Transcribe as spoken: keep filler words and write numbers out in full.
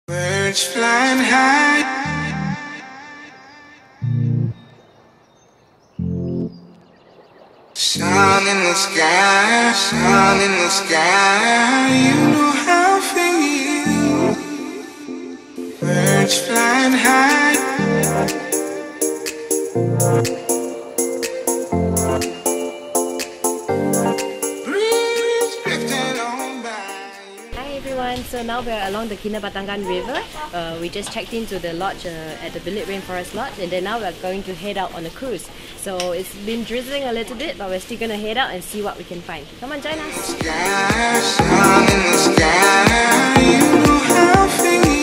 Birds flying high, sun in the sky, sun in the sky. You know how I feel. Birds flying high. Breeze drifting on by. Hi everyone, so now we're along the Kinabatangan River. Uh, we just checked into the lodge uh, at the Bilik Rainforest Lodge, and then now we're going to head out on a cruise. So it's been drizzling a little bit, but we're still gonna head out and see what we can find. Come on, join us! Sky, sun in the sky. You know how I feel.